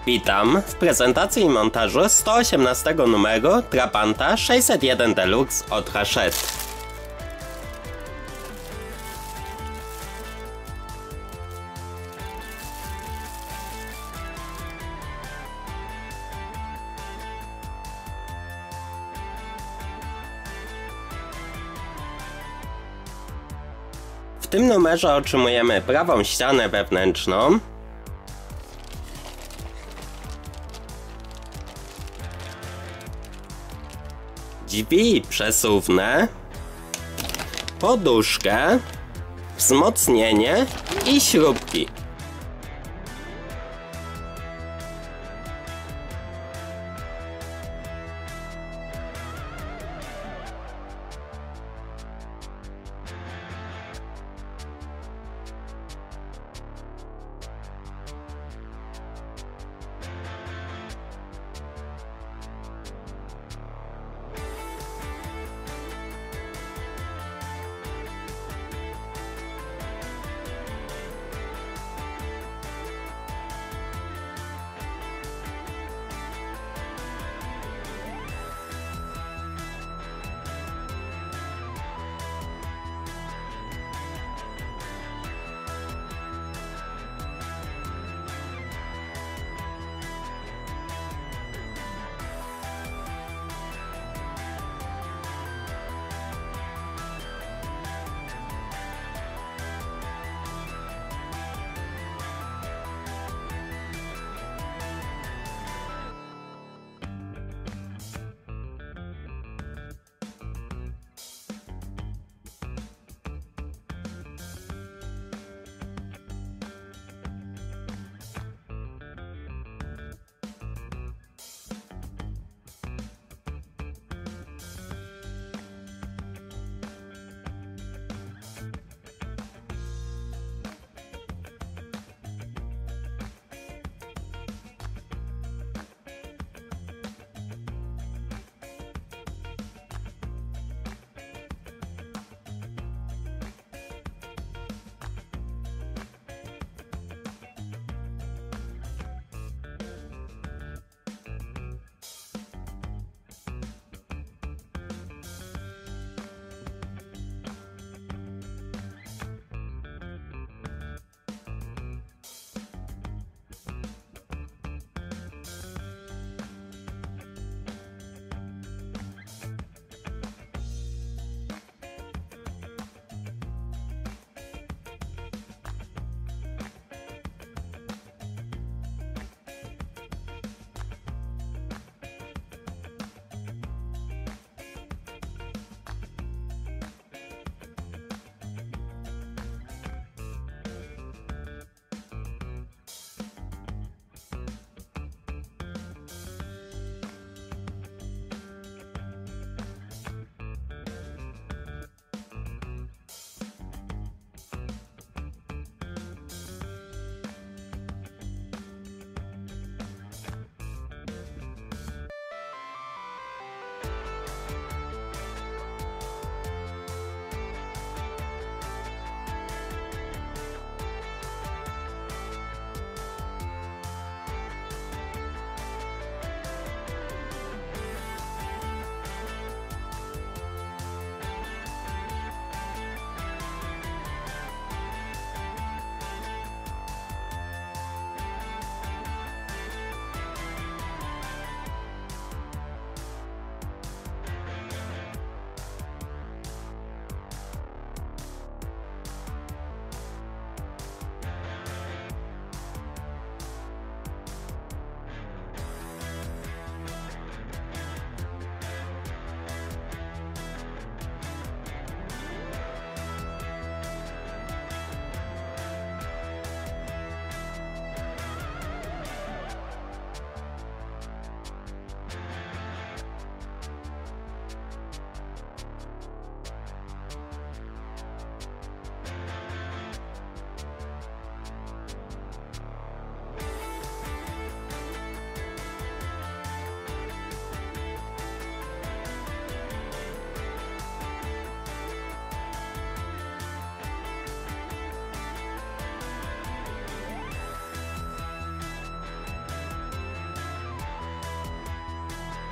Witam w prezentacji i montażu 118 numeru Trabanta 601 Deluxe od Hachette. W tym numerze otrzymujemy prawą ścianę wewnętrzną, drzwi przesuwne, poduszkę, wzmocnienie i śrubki.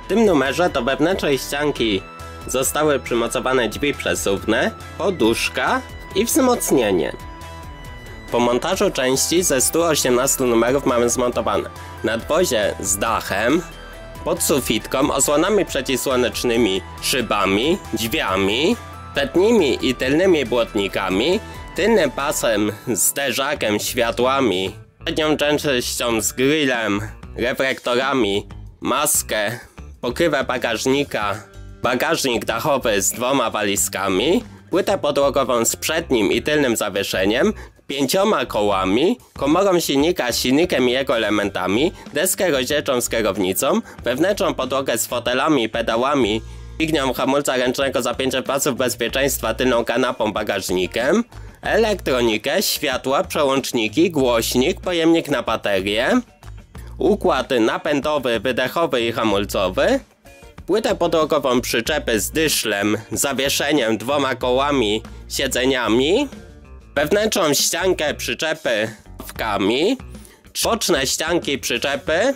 tym numerze do wewnętrznej ścianki zostały przymocowane drzwi przesuwne, poduszka i wzmocnienie. Po montażu części ze 118 numerów mamy zmontowane nadwozie z dachem, pod sufitką, osłonami przeciwsłonecznymi, szybami, drzwiami, przednimi i tylnymi błotnikami, tylnym pasem z zderzakiem, światłami, przednią częścią z grillem, reflektorami, maskę, pokrywę bagażnika, bagażnik dachowy z 2 walizkami, płytę podłogową z przednim i tylnym zawieszeniem, 5 kołami, komorą silnika z silnikiem i jego elementami, deskę rozdzielczą z kierownicą, wewnętrzną podłogę z fotelami i pedałami, dźwignią hamulca ręcznego, zapięciem pasów bezpieczeństwa, tylną kanapą, bagażnikiem, elektronikę, światła, przełączniki, głośnik, pojemnik na baterię, układ napędowy, wydechowy i hamulcowy, płytę podłogową, przyczepy z dyszlem, zawieszeniem, 2 kołami, siedzeniami, wewnętrzną ściankę przyczepy ławkami, boczne ścianki przyczepy,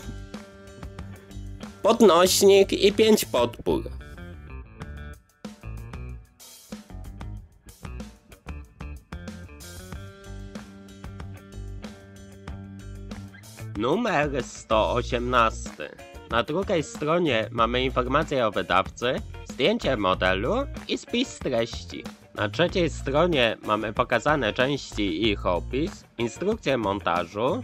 podnośnik i 5 podpór. Numer 118. Na drugiej stronie mamy informację o wydawcy, zdjęcie modelu i spis treści. Na trzeciej stronie mamy pokazane części i ich opis, instrukcję montażu,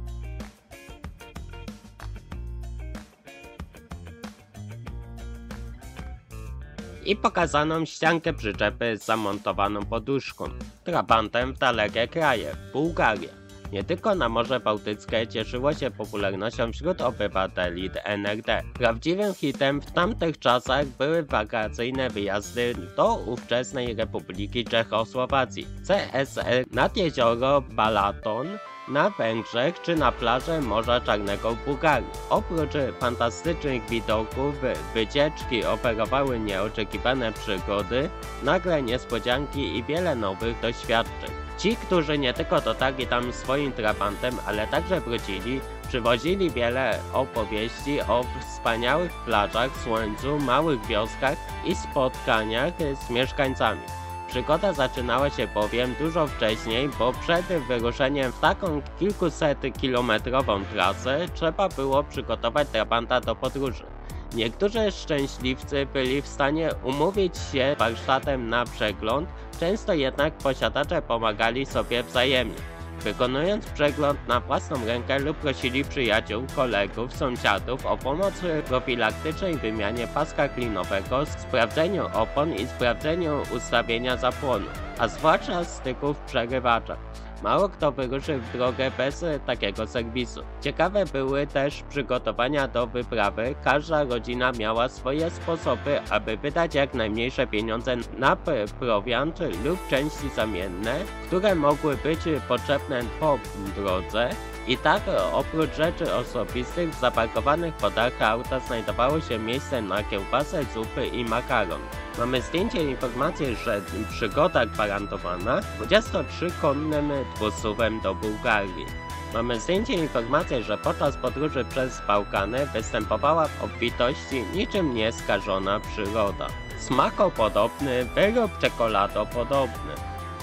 i pokazaną ściankę przyczepy z zamontowaną poduszką, trabantem w dalekie kraje, Bułgaria. Nie tylko na Morze Bałtyckie cieszyło się popularnością wśród obywateli NRD. Prawdziwym hitem w tamtych czasach były wakacyjne wyjazdy do ówczesnej Republiki Czechosłowacji, CSR, nad jezioro Balaton na Węgrzech czy na plażę Morza Czarnego w Bułgarii. Oprócz fantastycznych widoków, wycieczki oferowały nieoczekiwane przygody, nagle niespodzianki i wiele nowych doświadczeń. Ci, którzy nie tylko dotarli tam swoim trabantem, ale także wrócili, przywozili wiele opowieści o wspaniałych plażach, słońcu, małych wioskach i spotkaniach z mieszkańcami. Przygoda zaczynała się bowiem dużo wcześniej, bo przed wyruszeniem w taką kilkusetkilometrową trasę trzeba było przygotować trabanta do podróży. Niektórzy szczęśliwcy byli w stanie umówić się z warsztatem na przegląd, często jednak posiadacze pomagali sobie wzajemnie, wykonując przegląd na własną rękę lub prosili przyjaciół, kolegów, sąsiadów o pomoc w profilaktycznej wymianie paska klinowego, sprawdzeniu opon i sprawdzeniu ustawienia zapłonu, a zwłaszcza styków przerywacza. Mało kto wyruszył w drogę bez takiego serwisu. Ciekawe były też przygotowania do wyprawy. Każda rodzina miała swoje sposoby, aby wydać jak najmniejsze pieniądze na prowiant lub części zamienne, które mogły być potrzebne po drodze. I tak oprócz rzeczy osobistych w zaparkowanych po dachach auta znajdowało się miejsce na kiełbasę, zupy i makaron. Mamy zdjęcie i informację, że przygoda gwarantowana 23-konnym dwusuwem do Bułgarii. Mamy zdjęcie i informację, że podczas podróży przez Bałkany występowała w obfitości niczym nieskażona przyroda. Smakopodobny wyrób czekoladopodobny.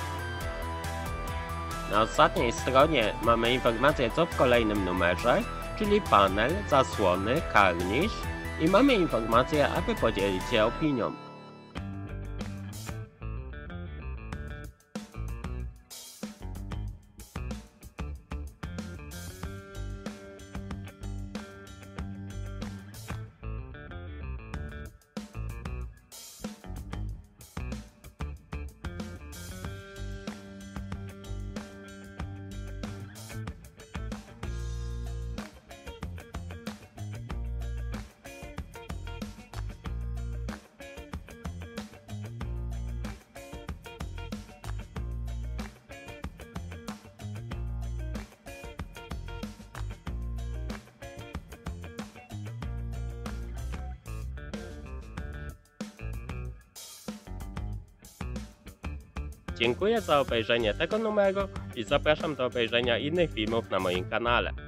Na ostatniej stronie mamy informację co w kolejnym numerze, czyli panel, zasłony, karnisz i mamy informację, aby podzielić się opinią. Dziękuję za obejrzenie tego numeru i zapraszam do obejrzenia innych filmów na moim kanale.